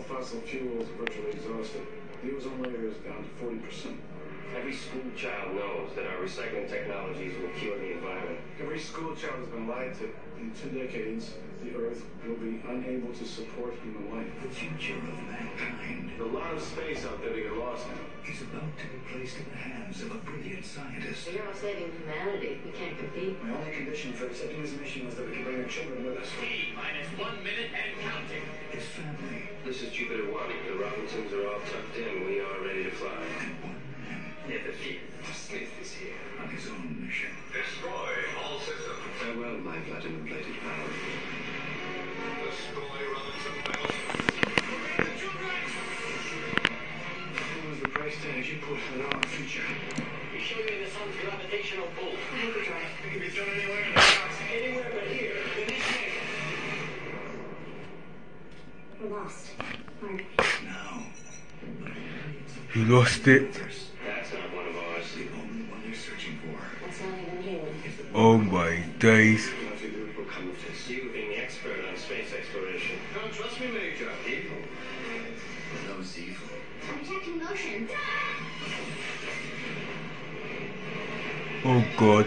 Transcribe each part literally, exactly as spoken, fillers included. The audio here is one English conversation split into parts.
fossil fuels are virtually exhausted. The ozone layer is down to forty percent. Every school child knows that our recycling technologies will cure the environment. Every school child has been lied to. In two decades, the Earth will be unable to support human life. The future of mankind. There's a lot of space out there to get lost in. Is about to be placed in the hands of a brilliant scientist. You're all saving humanity. We can't compete. My only condition for accepting this mission was that we could bring our children with us. T minus one minute and counting. His family. This is Jupiter One. The Robinsons are all tucked in. We are ready to fly. And one man. Never fear. Smith is here. On his own mission. Destroy all systems. Farewell, my platinum-plated pal. Destroy Robinson battleship. What was the price tag you put on our future? We show you the sun's gravitational pull. Hyperdrive. It can be thrown anywhere in the galaxy. Anywhere but here. In this game. We're lost. Mark. Now. You lost it. That's not one of ours. The only one they're searching for. That's not even here. Is the Oh my days. Nothing good will come of this. You being the expert on space exploration. Don't trust me, Major. Evil. Those evil. I'm detecting motion. Oh god.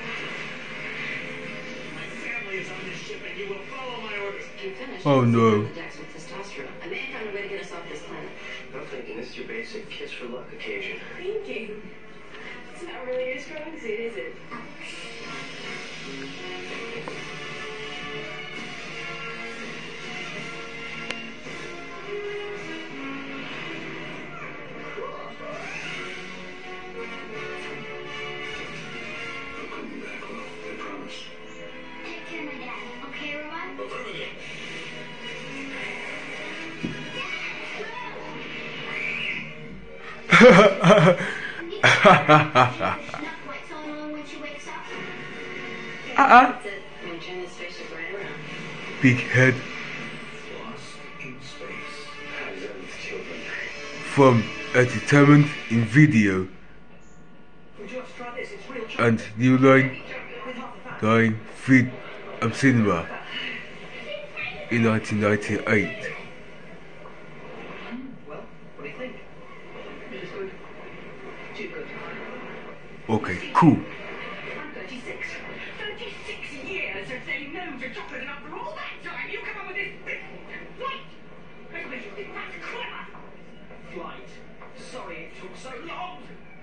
My family is on this ship and you will follow my orders. I'm finished. Oh, no. The decks with testosterone. I may have found a way to get us off this planet. I'm thinking this is your basic kiss for luck occasion. Thinking. It's not really your strong suit, is it? I'll come back, well, I promise. Take care of my dad. Okay, Robot? Affirmative. Not quite so long when she wakes up. Uh-uh. That's it. I'm gonna turn this spaceship right around. Big head lost in space. How's that with children? from a determined in video Would you like to try this? It's real and New Line with half the fat. Line Feed of Cinema in nineteen ninety-eight. Well, what do you think? It's good. Too good. Okay, cool. I'm thirty-six. thirty-six years of saying no to chocolate, and after all that time, you come up with this big flight. Make me think that's clever. Flight. Sorry it took so long.